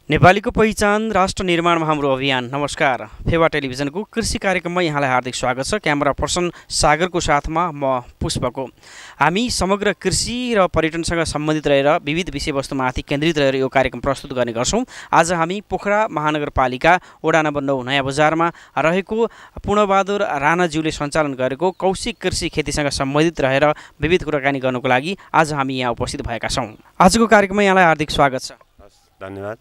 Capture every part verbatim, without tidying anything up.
नेपालीको पहिचान राष्ट्र निर्माणमा हाम्रो अभियान। नमस्कार, फेवा टेलिभिजनको कृषि कार्यक्रममा यहाँलाई हार्दिक स्वागत छ। क्यामेरा पर्सन सागरको साथमा म पुष्पको। हामी समग्र कृषि र पर्यटनसँग सम्बन्धित रहेर विविध विषयवस्तुमाथि केन्द्रित रहेर यो कार्यक्रम प्रस्तुत गर्ने गर्छौँ। आज हामी पोखरा महानगरपालिका वडा नम्बर नौ नयाँ बजारमा रहेको पूर्णबहादुर राणाज्यूले सञ्चालन गरेको कौशिक कृषि खेतीसँग सम्बन्धित रहेर विविध कुराकानी गर्नको लागि आज हामी यहाँ उपस्थित भएका छौँ। आजको कार्यक्रममा यहाँलाई हार्दिक स्वागत छ। धन्यवाद।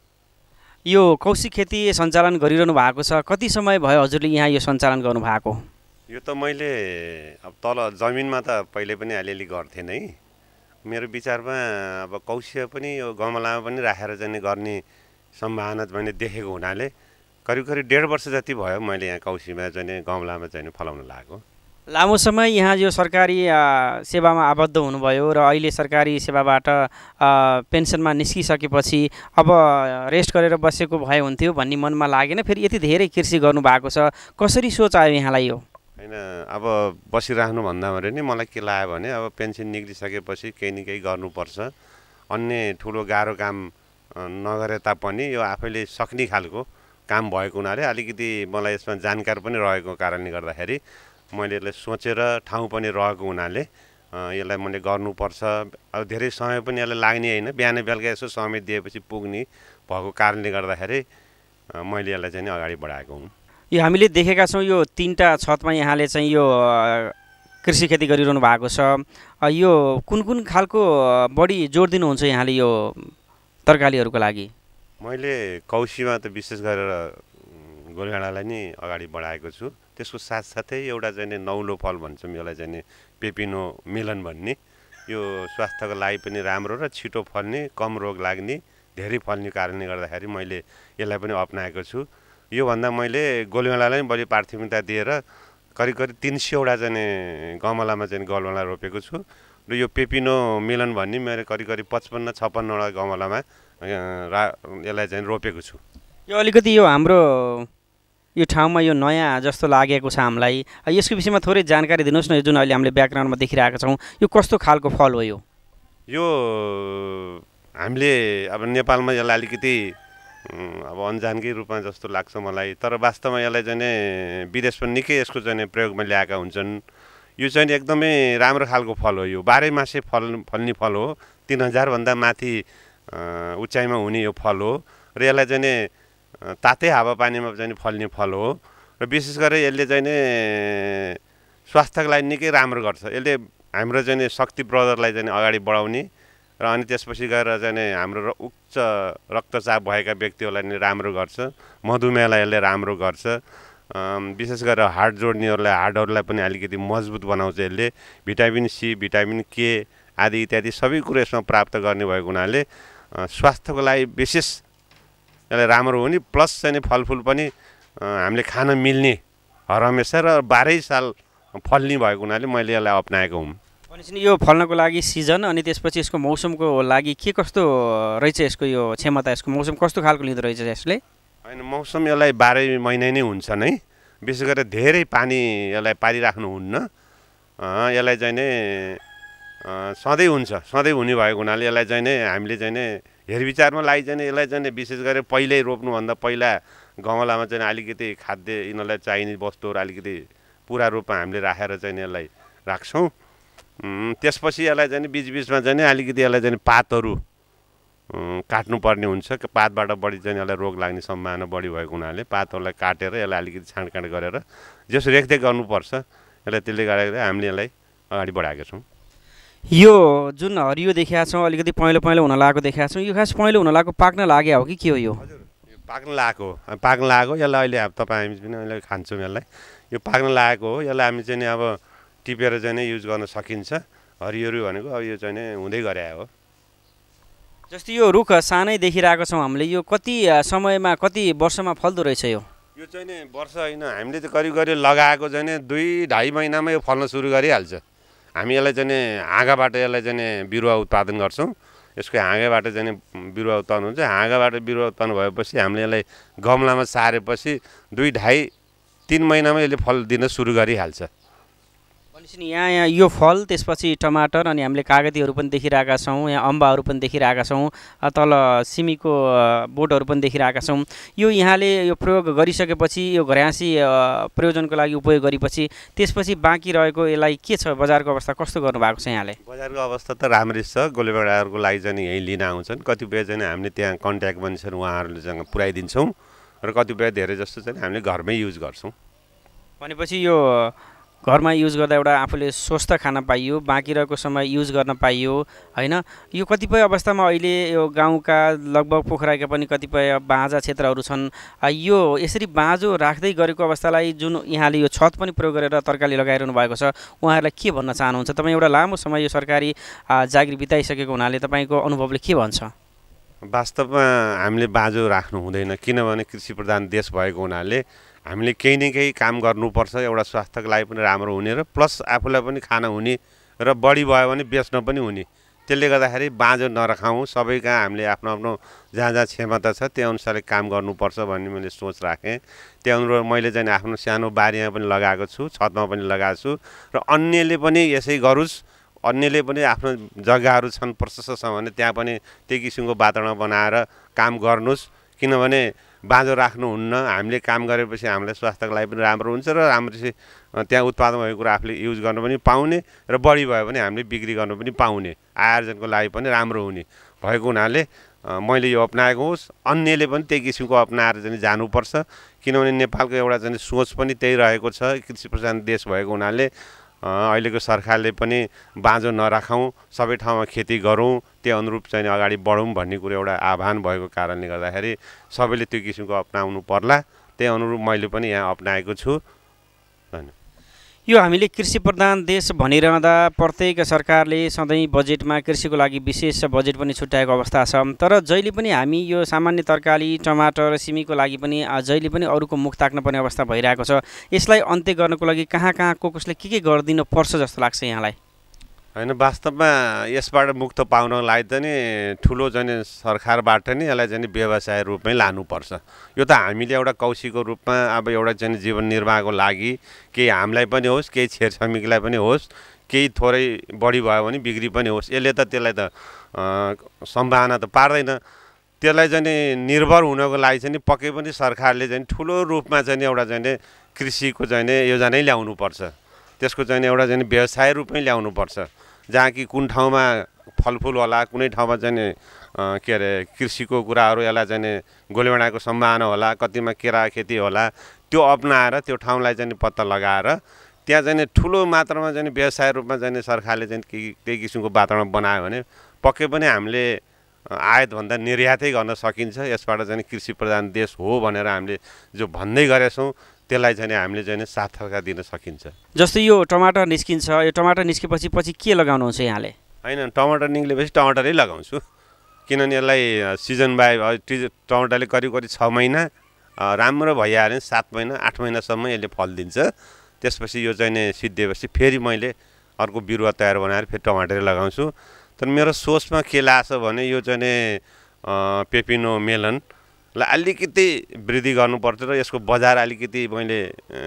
यो कौशिक खेती सञ्चालन गरिरहनु भएको छ, कति समय भयो हजुरले यहाँ यो सञ्चालन गर्नु भएको? यो त मैले अब तल जमिनमा त पहिले पनि अलिअलि गर्थेँ नै। मेरो विचारमा अब कौशिक पनि यो गमलामा पनि राखेर चाहिँ गर्ने सम्भावना मैले देखेको हुनाले करिब करिब डेढ वर्ष जति भयो मैले यहाँ कौशिकमा चाहिँ गमलामा चाहिँ फलाउन लागेको। लामो समय यहाँ यो सरकारी सेवामा आबद्ध हुनुभयो र अहिले सरकारी सेवाबाट पेन्सनमा निस्किसकेपछि अब रेस्ट गरेर बसेको भए हुन्थ्यो भन्ने मनमा लागेन? फेरि यति धेरै कृषि गर्नुभएको छ, कसरी सोच आयो यहाँलाई यो? होइन, अब बसिराख्नु भन्दाखेरि नि मलाई के लाग्यो भने अब पेन्सन निक्लिसकेपछि केही न केही गर्नुपर्छ। अन्य ठुलो गाह्रो काम नगरे तापनि यो आफैले सक्ने खालको काम भएको हुनाले अलिकति मलाई यसमा जानकारी पनि रहेको कारणले गर्दाखेरि मैले यसलाई सोचेर ठाउँ पनि रहेको हुनाले यसलाई मैले गर्नुपर्छ। अब धेरै समय पनि यसलाई लाग्ने होइन, बिहान बेलुका यसो समय दिएपछि पुग्ने भएको कारणले गर्दाखेरि मैले यसलाई चाहिँ अगाडि बढाएको हुँ। यो हामीले देखेका छौँ यो तिनवटा छतमा यहाँले चाहिँ यो कृषि खेती गरिरहनु भएको छ। यो कुन कुन खालको बढी जोड दिनुहुन्छ यहाँले यो तरकारीहरूको लागि? मैले कौशिकमा त विशेष गरेर गोलभेडालाई नै अगाडि बढाएको छु। त्यसको साथसाथै एउटा चाहिँ नौलो फल भन्छौँ यसलाई चाहिँ पेपिनो मेलन भन्ने, यो स्वास्थ्यको लागि पनि राम्रो र छिटो फल्ने, कम रोग लाग्ने, धेरै फल्ने कारणले गर्दाखेरि मैले यसलाई पनि अप्नाएको छु। योभन्दा मैले गोलभेडालाई बढी प्राथमिकता दिएर करिब करिब तिन सयवटा चाहिँ गमलामा चाहिँ गोलभेडा रोपेको छु र यो पेपिनो मेलन भन्ने मैले करिब करिब पचपन्न छप्पन्नवटा गमलामा रा यसलाई चाहिँ रोपेको छु। यो अलिकति यो हाम्रो यो ठाउँमा यो नयाँ जस्तो लागेको छ हामीलाई, यसको विषयमा थोरै जानकारी दिनुहोस् न। जुन अहिले हामीले ब्याकग्राउन्डमा देखिरहेका छौँ यो कस्तो खालको फल हो? यो यो हामीले अब नेपालमा यसलाई अलिकति अब अन्जानकै रूपमा जस्तो लाग्छ मलाई, तर वास्तवमा यसलाई चाहिँ विदेशमा निकै यसको चाहिँ प्रयोगमा ल्याएका हुन्छन्। यो चाहिँ एकदमै राम्रो खालको फल हो। यो बाह्रै मासे फल फल्ने फल हो। तिन हजारभन्दा माथि उचाइमा हुने यो फल हो र यसलाई चाहिँ तातै हावापानीमा चाहिँ फल्ने फल हो र विशेष गरेर यसले चाहिँ स्वास्थ्यको लागि निकै राम्रो गर्छ। यसले हाम्रो चाहिँ शक्ति प्रदरलाई चाहिँ अगाडि बढाउने र अनि त्यसपछि गएर चाहिँ हाम्रो उच्च रक्तचाप भएका व्यक्तिहरूलाई नि राम्रो गर्छ। मधुमेहलाई यसले राम्रो गर्छ। विशेष गरेर हार्ट जोड्नेहरूलाई हार्टहरूलाई पनि अलिकति मजबुत बनाउँछ यसले। भिटामिन सी, भिटामिन के आदि इत्यादि सबै कुरो यसमा प्राप्त गर्ने भएको हुनाले स्वास्थ्यको लागि विशेष यसलाई राम्रो हुने, प्लस चाहिँ फलफुल पनि हामीले खान मिल्ने हरहमेसा र बाह्रै साल फल्ने भएको हुनाले मैले यसलाई अप्नाएको हुँ। भनेपछि यो फल्नको लागि सिजन अनि त्यसपछि यसको मौसमको लागि के कस्तो रहेछ? यसको यो क्षमता, यसको मौसम कस्तो खालको लिँदो रहेछ यसले? होइन, मौसम यसलाई बाह्रै महिना नै हुन्छ नै। विशेष गरेर धेरै पानी यसलाई पारिराख्नुहुन्न। यसलाई चाहिँ नै सधैँ हुन्छ, सधैँ हुने भएको हुनाले यसलाई चाहिँ नै हामीले चाहिँ नै हेरविचारमा लागि चाहिँ यसलाई चाहिँ विशेष गरेर पहिल्यै रोप्नुभन्दा पहिला गमलामा चाहिँ अलिकति खाद्य यिनीहरूलाई चाहिने वस्तुहरू अलिकति पुरा रूपमा हामीले राखेर चाहिँ यसलाई राख्छौँ। त्यसपछि यसलाई चाहिँ बिचबिचमा चाहिँ अलिकति यसलाई चाहिँ पातहरू काट्नुपर्ने हुन्छ। पातबाट बढी चाहिँ यसलाई रोग लाग्ने सम्भावना बढी भएको हुनाले पातहरूलाई काटेर यसलाई अलिकति छाँडकाँड गरेर जस रेखदेख गर्नुपर्छ यसलाई, त्यसले गर्दा हामीले यसलाई अगाडि बढाएका छौँ। यो जुन हरियो देखिया छौँ, अलिकति पहेँलो पहेँलो हुन लागेको देखिया छौँ, यो खास पहेँलो हुन लागेको पाक्न लाग्यो हो कि के हो? यो पाक्न लागेको पाक्न लागेको यसलाई अहिले अब तपाईँ हामी पनि अहिले खान्छौँ। यसलाई यो पाक्न लागेको हो। यसलाई हामी चाहिँ अब टिपेर चाहिँ युज गर्न सकिन्छ। हरियोहरू भनेको अब यो चाहिँ हुँदै गरे हो। जस्तै यो रुख सानै देखिरहेको छौँ हामीले, यो कति समयमा कति वर्षमा फल्दो रहेछ? यो यो चाहिँ नि वर्ष होइन, हामीले चाहिँ करिब करिब लगाएको चाहिँ दुई ढाई महिनामा यो फल्न सुरु गरिहाल्छ। हामी यसलाई चाहिँ हाँगाबाट यसलाई चाहिँ बिरुवा उत्पादन गर्छौँ। यसको हाँगाबाट चाहिँ बिरुवा उत्पादन हुन्छ। हाँगाबाट बिरुवा उत्पादन भएपछि हामीले यसलाई गमलामा सारेपछि दुई ढाई तिन महिनामा यसले फल दिन सुरु गरिहाल्छ। भनेपछि नि यहाँ यहाँ यो फल त्यसपछि टमाटर अनि हामीले कागतीहरू पनि देखिरहेका छौँ, यहाँ अम्बाहरू पनि देखिरहेका छौँ, अ, तल सिमीको अ, बोटहरू पनि देखिरहेका छौँ। यो यहाँले यो प्रयोग गरिसकेपछि यो घरायसी अ, प्रयोजनको लागि उपयोग गरेपछि त्यसपछि बाँकी रहेको यसलाई के छ, बजारको अवस्था कस्तो गर्नुभएको छ यहाँले? बजारको अवस्था त राम्रै छ। गोलेबडाहरूको लागि चाहिँ यहीँ लिन आउँछन्। कतिपय चाहिँ हामीले त्यहाँ कन्ट्याक्ट पनि छन्, उहाँहरूलेसँग पुऱ्याइदिन्छौँ र कतिपय धेरै जस्तो चाहिँ हामीले घरमै युज गर्छौँ। भनेपछि यो घरमा युज गर्दा एउटा आफूले स्वस्थ खान पाइयो, बाँकी रहेको समय युज गर्न पाइयो होइन। यो कतिपय अवस्थामा अहिले यो गाउँका लगभग पोखराका पनि कतिपय बाँझा क्षेत्रहरू छन्। अ, यो यसरी बाँझो राख्दै गरेको अवस्थालाई जुन यहाँले यो छत पनि प्रयोग गरेर तरकारी लगाइरहनु भएको छ, उहाँहरूलाई के भन्न चाहनुहुन्छ? तपाईँ एउटा लामो समय यो सरकारी अ, जागिर बिताइसकेको हुनाले तपाईँको अनुभवले के भन्छ? वास्तवमा हामीले बाँझो राख्नु हुँदैन, किनभने कृषि प्रधान देश भएको हुनाले हामीले केही न केही काम गर्नुपर्छ। एउटा स्वास्थ्यको लागि पनि राम्रो हुने र प्लस आफूलाई पनि खान हुने र बढी भयो भने बेच्न पनि हुने। त्यसले गर्दाखेरि बाँझो नराखौँ, सबै कहाँ हामीले आफ्नो आफ्नो जहाँ जहाँ क्षमता छ त्यो अनुसारले काम गर्नुपर्छ भन्ने मैले सोच राखेँ। त्यो अनुरूप मैले चाहिँ आफ्नो सानो बारीमा पनि लगाएको छु, छतमा पनि लगाएको छु र अन्यले पनि यसै गरोस्। अन्यले पनि आफ्नो जग्गाहरू छन् प्रशस्त छ भने त्यहाँ पनि त्यही किसिमको वातावरण बनाएर काम गर्नुहोस्। किनभने बाँझो राख्नुहुन्न। हामीले काम गरेपछि हामीलाई स्वास्थ्यको लागि पनि राम्रो हुन्छ र राम्रोसी त्यहाँ उत्पादन भएको कुरा आफूले युज गर्न पनि पाउने र बढी भयो भने हामीले बिक्री गर्न पनि पाउने, आयोजनको लागि पनि राम्रो हुने भएको हुनाले मैले यो अपनाएको होस्। अन्यले पनि त्यही किसिमको अपनाएर चाहिँ जानुपर्छ। किनभने नेपालको एउटा चाहिँ सोच पनि त्यही रहेको छ। कृषि प्रधान देश भएको हुनाले अहिलेको सरकारले पनि बाँझो नराखौँ, सबै ठाउँमा खेती गरौँ, त्यो अनुरूप चाहिँ अगाडि बढौँ भन्ने कुरो एउटा आह्वान भएको कारणले गर्दाखेरि सबैले त्यो किसिमको अपनाउनु पर्ला। त्यही अनुरूप मैले पनि यहाँ अपनाएको छु। धन्यवाद। यो हामीले कृषि प्रधान देश भनिरहँदा प्रत्येक सरकारले सधैँ बजेटमा कृषिको लागि विशेष बजेट पनि छुट्याएको अवस्था छ। तर जहिले पनि हामी यो सामान्य तरकारी टमाटर सिमीको लागि पनि अ, जहिले पनि अरूको मुख ताक्न पर्ने अवस्था भइरहेको छ। यसलाई अन्त्य गर्नको लागि कहाँ कहाँ को कसले के के गरिदिनु पर्छ जस्तो लाग्छ यहाँलाई? होइन, वास्तवमा यसबाट मुक्त पाउनको लागि चाहिँ नि ठुलो चाहिँ सरकारबाट नि यसलाई चाहिँ व्यवसाय रूपमै लानुपर्छ। यो त हामीले एउटा कौशीको रूपमा अब एउटा चाहिँ जीवन निर्वाहको लागि केही हामीलाई पनि होस्, केही छेरछिमेकीलाई पनि होस्, केही थोरै बढी भयो भने बिक्री पनि होस्। यसले त त्यसलाई त सम्भावना त पार्दैन। त्यसलाई चाहिँ निर्भर हुनको लागि चाहिँ पक्कै पनि सरकारले चाहिँ ठुलो रूपमा चाहिँ एउटा चाहिँ कृषिको चाहिँ योजनै ल्याउनुपर्छ। त्यसको चाहिँ एउटा चाहिँ व्यवसाय रूपमै ल्याउनुपर्छ, जहाँ कि कुन ठाउँमा फलफुल होला, कुनै ठाउँमा चाहिँ के अरे कृषिको कुराहरू यसलाई चाहिँ गोलेबडाको सम्भावना होला, कतिमा केरा खेती होला, त्यो अपनाएर त्यो ठाउँलाई चाहिँ पत्ता लगाएर त्यहाँ चाहिँ ठुलो मात्रामा चाहिँ व्यवसाय रूपमा चाहिँ सरकारले चाहिँ त्यही किसिमको वातावरण बनायो भने पक्कै पनि हामीले आयातभन्दा निर्यातै गर्न सकिन्छ। यसबाट चाहिँ कृषि प्रधान देश हो भनेर हामीले जो भन्दै गरेछौँ त्यसलाई चाहिँ हामीले चाहिँ सार्थकता दिन सकिन्छ। जस्तै यो टमाटर निस्किन्छ, यो टमाटर निस्केपछि पछि के लगाउनुहुन्छ यहाँले? होइन, टमाटर निस्केपछि टमाटरै लगाउँछु। किनभने यसलाई सिजन बाई टमाटरले करिब करिब छ महिना राम्रो भइहाल्यो भने सात महिना आठ महिनासम्म यसले फल दिन्छ। त्यसपछि यो चाहिँ सिद्धिएपछि फेरि मैले अर्को बिरुवा तयार बनाएर फेरि टमाटरै लगाउँछु। तर मेरो सोचमा के लाग्छ भने यो चाहिँ पेपिनो मेलनलाई अलिकति वृद्धि गर्नुपर्छ र यसको बजार अलिकति मैले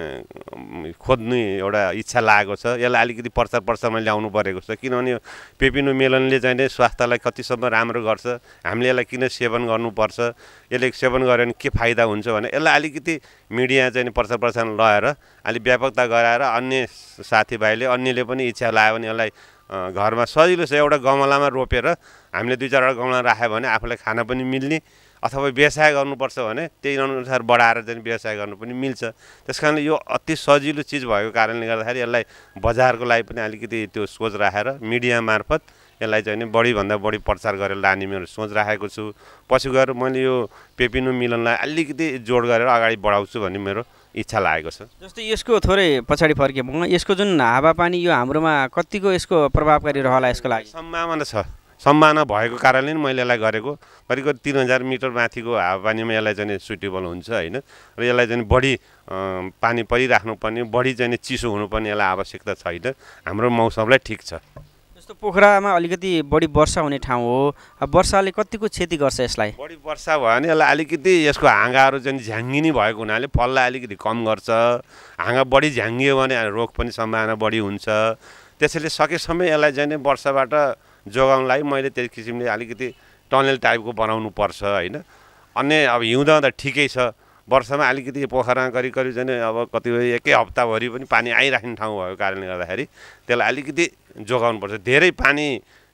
खोज्ने एउटा इच्छा लागेको छ। यसलाई अलिकति प्रचार प्रसारमा ल्याउनु परेको छ। किनभने पेपिनो मेलनले चाहिँ स्वास्थ्यलाई कतिसम्म राम्रो गर्छ, हामीले यसलाई किन सेवन गर्नुपर्छ, यसले सेवन गऱ्यो भने के फाइदा हुन्छ भने यसलाई अलिकति मिडिया चाहिँ प्रचार प्रसार लगाएर अलिक व्यापकता गराएर अन्य साथीभाइले अन्यले पनि इच्छा लाग्यो भने यसलाई घरमा सजिलो छ। एउटा गमलामा रोपेर हामीले दुई चारवटा गमला राख्यो भने आफूलाई खान पनि मिल्ने, अथवा व्यवसाय गर्नुपर्छ भने त्यही अनुसार बढाएर चाहिँ व्यवसाय गर्नु पनि मिल्छ। त्यस कारणले यो अति सजिलो चिज भएको कारणले गर्दाखेरि यसलाई बजारको लागि पनि अलिकति त्यो सोच राखेर मिडिया मार्फत यसलाई चाहिँ बढीभन्दा बढी प्रचार गरेर लाने मेरो सोच राखेको छु। पछि गएर मैले यो पेपिनो मिलनलाई अलिकति जोड गरेर अगाडि बढाउँछु भन्ने मेरो इच्छा लागेको छ। जस्तै यसको थोरै पछाडि फर्के म यसको जुन हावापानी यो हाम्रोमा कतिको यसको प्रभावकारी रहला यसको लागि? सम्भावना छ। सम्भावना भएको कारणले मैले यसलाई गरेको। करिब करिब तिन हजार मिटर माथिको हावापानीमा यसलाई चाहिँ सुटेबल हुन्छ होइन। र यसलाई चाहिँ बढी पानी परिराख्नुपर्ने, बढी चाहिँ चिसो हुनुपर्ने यसलाई आवश्यकता छैन। हाम्रो मौसमलाई ठिक छ। जस्तो जस्तो पोखरामा अलिकति बढी वर्षा हुने ठाउँ हो, वर्षाले कतिको क्षति गर्छ यसलाई? बढी वर्षा भयो भने यसलाई अलिकति यसको हाँगाहरू चाहिँ झ्याङ्गिनी भएको हुनाले फललाई अलिकति कम गर्छ। हाँगा बढी झ्याङ्गियो भने रोग पनि सम्भावना बढी हुन्छ। त्यसैले सकेसम्म यसलाई चाहिँ वर्षाबाट जोगाउनलाई मैले त्यस किसिमले अलिकति टनल टाइपको बनाउनु पर्छ होइन। अन्य अब हिउँदा त ठिकै छ, वर्षामा अलिकति पोखरामा करिब करिब चाहिँ अब कतिपय एकै हप्ताभरि पनि पानी आइराख्ने ठाउँ भएको कारणले गर्दाखेरि त्यसलाई अलिकति जोगाउनुपर्छ। धेरै पानी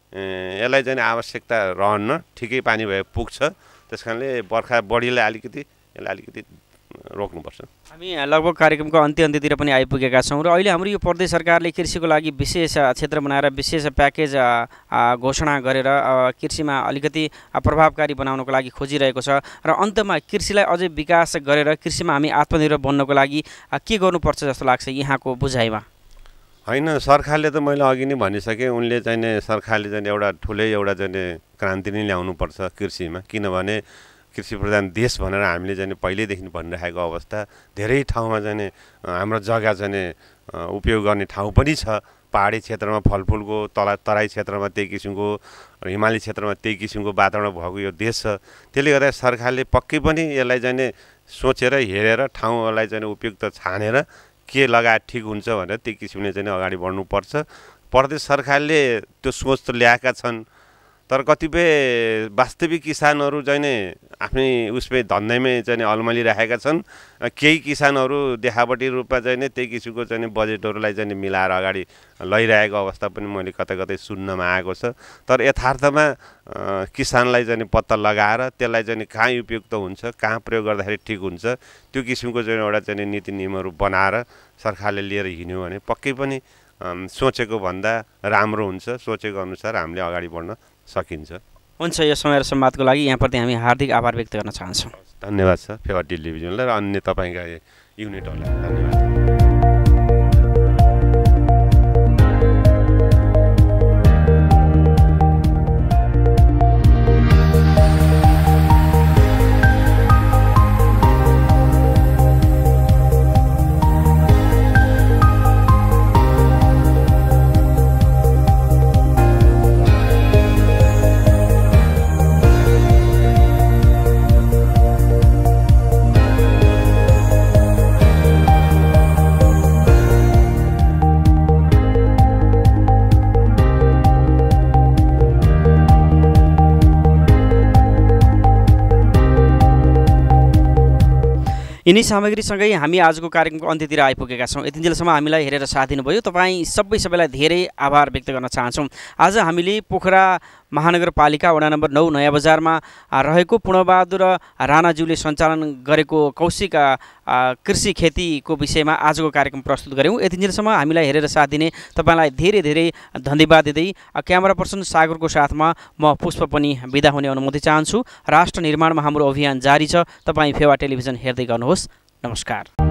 यसलाई चाहिँ आवश्यकता रहन्न, ठिकै पानी भए पुग्छ। त्यस कारणले बर्खा बढीलाई अलिकति यसलाई अलिकति रोक्नुपर्छ। हामी लगभग कार्यक्रमको अन्त्य अन्त्यतिर पनि आइपुगेका छौँ र अहिले हाम्रो यो प्रदेश सरकारले कृषिको लागि विशेष क्षेत्र बनाएर विशेष प्याकेज घोषणा गरेर कृषिमा अलिकति प्रभावकारी बनाउनको लागि खोजिरहेको छ र अन्तमा कृषिलाई अझै विकास गरेर कृषिमा हामी आत्मनिर्भर बन्नको लागि के गर्नुपर्छ जस्तो लाग्छ यहाँको बुझाइमा? होइन, सरकारले त मैले अघि नै भनिसकेँ, उनले चाहिँ सरकारले चाहिँ एउटा ठुलै एउटा चाहिँ क्रान्ति नै ल्याउनुपर्छ कृषिमा। किनभने कृषि प्रधान देश भनेर हामीले चाहिँ पहिल्यैदेखि भनिरहेको अवस्था, धेरै ठाउँमा चाहिँ हाम्रो जग्गा चाहिँ उपयोग गर्ने ठाउँ पनि छ। पहाडी क्षेत्रमा फलफुलको, तला तराई क्षेत्रमा त्यही किसिमको, हिमाली क्षेत्रमा त्यही किसिमको वातावरण भएको यो देश छ। त्यसले गर्दा सरकारले पक्कै पनि यसलाई चाहिँ सोचेर हेरेर ठाउँहरूलाई चाहिँ उपयुक्त छानेर के लगाए ठिक हुन्छ भनेर त्यही किसिमले चाहिँ अगाडि बढ्नुपर्छ। प्रदेश सरकारले त्यो सोच त ल्याएका छन्, तर कतिपय वास्तविक किसानहरू चाहिँ नि आफ्नै उसमै धन्दैमै चाहिँ अलमलिरहेका छन्। केही किसानहरू देखावटी रूपमा चाहिँ नि त्यही किसिमको चाहिँ बजेटहरूलाई चाहिँ मिलाएर अगाडि लैरहेको अवस्था पनि मैले कतै कतै सुन्नमा आएको छ। तर यथार्थमा किसानलाई चाहिँ पत्ता लगाएर त्यसलाई चाहिँ कहाँ उपयुक्त हुन्छ, कहाँ प्रयोग गर्दाखेरि ठिक हुन्छ, त्यो किसिमको चाहिँ एउटा चाहिँ नीति नियमहरू बनाएर सरकारले लिएर हिँड्यो भने पक्कै पनि सोचेको भन्दा राम्रो हुन्छ। सोचेको अनुसार हामीले अगाडि बढ्न सकिन्छ। हुन्छ, यो समय र संवादको लागि यहाँप्रति हामी हार्दिक आभार व्यक्त गर्न चाहन्छौँ। धन्यवाद छ फेवा टेलिभिजनलाई र अन्य तपाईँका युनिटहरूलाई धन्यवाद। यिनै सामग्रीसँगै हामी आजको कार्यक्रमको अन्त्यतिर आइपुगेका छौँ। यतिन्जेलसम्म हामीलाई हेरेर साथ दिनुभयो, तपाईँ सबै सबैलाई धेरै आभार व्यक्त गर्न चाहन्छौँ। आज हामीले पोखरा महानगरपालिका वडा नम्बर नौ नयाँ बजारमा रहेको पूर्णबहादुर राणाज्यूले सञ्चालन गरेको कौशिक कृषि खेतीको विषयमा आजको कार्यक्रम प्रस्तुत गऱ्यौँ। यतिन्जेलसम्म हामीलाई हेरेर साथ दिने तपाईँलाई धेरै धेरै धन्यवाद दिँदै क्यामेरा पर्सन सागरको साथमा म पुष्प पनि बिदा हुने अनुमति चाहन्छु। राष्ट्र निर्माणमा हाम्रो अभियान जारी छ। तपाईँ फेवा टेलिभिजन हेर्दै गर्नुहोस्। नमस्कार।